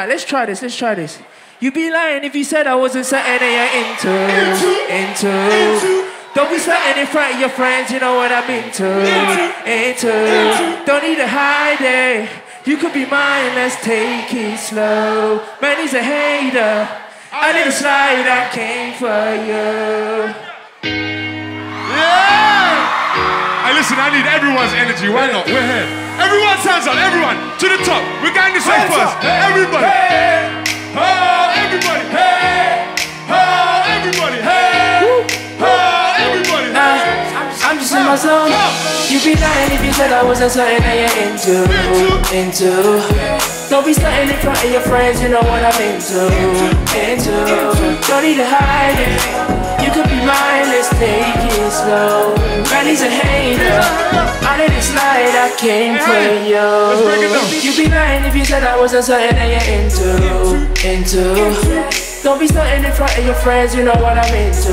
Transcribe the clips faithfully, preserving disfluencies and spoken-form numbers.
Alright, let's try this, let's try this. You'd be lying if you said I wasn't something that you're into, into. into. Don't be starting in front of your friends, you know what I'm into, into. into. Don't need to hide it. You could be mine, let's take it slow. Man, he's a hater. I need a slide that came for you. Yeah! Hey, listen, I need everyone's energy. Why not? We're here. Everyone's hands up, everyone. To the top. We're going this way first. Everybody. Hey! Oh, everybody. Hey! Oh, everybody. Hey! Oh, everybody. Uh, I'm just in my zone. You'd be lying if you said I wasn't something that you're into, into. Don't be starting in front of your friends, you know what I'm into, into. Don't need to hide it. You could be mine, let's take it slow. Man, he's a hater. I let it slide, I came for you. You'd be lying if you said I wasn't something that you're into, into. Don't be starting in front of your friends, you know what I'm into,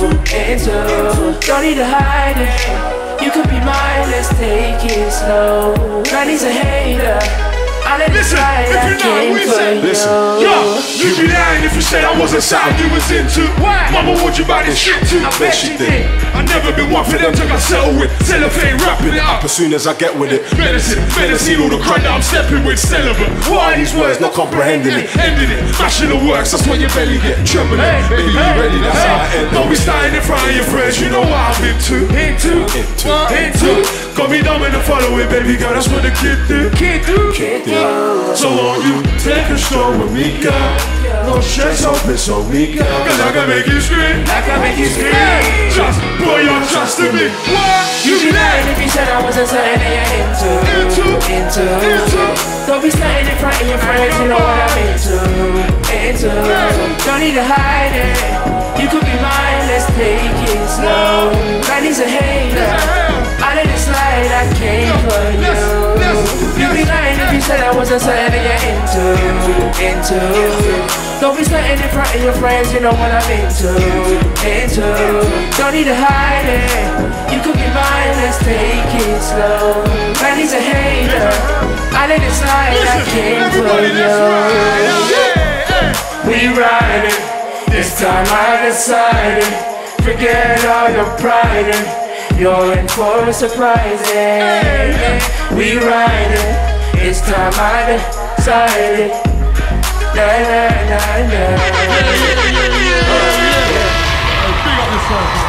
into. Don't need to hide it. You could be mine, let's take it slow. Man, he's a hater. I let Listen, slide, if you know what we say, listen, yo, you'd be lying if you said I wasn't something you was into. Why? Mama warned you about this shit too. I bet she did. I never been one for them to get settled with. Cellophane wrapping it up As soon as I get with it, Medicine, medicine, all the crud that I'm stepping with. Celibate, why are these words not comprehending it? Ending it, mashing the works, that's when your belly get trembling. Baby, you ready, that's how I end. Don't be starting in front of your friends, you know what I'm into. Into, into, into. Got me dumb in the following, baby girl, that's what the kid do. Kid do, Kid do. So won't you take a stroll with me, girl? No stress, don't piss on me, girl. Cause I can make you scream, I can make you scream. Just put your trust in me. What? You'd be lying if you said I wasn't something that you're into, Into, into. into. Don't be standing in front of your friends, you know what I'm into, into. Don't need to hide it. You could be mine, let's take it slow. Man, he's a hater. I let it slide, I came for you. You'd be lying if you said I wasn't something that you're into, into. Don't be standing in front of your friends, you know what I'm into, into. Don't need to hide it. You could be mine, let's take it slow. Man, he's a hater. I let it slide, I came for you. We riding, this time I decided. Forget all your pride and you're in for a surprise. We riding, it's time I decided. Na na na na. Big up yourself.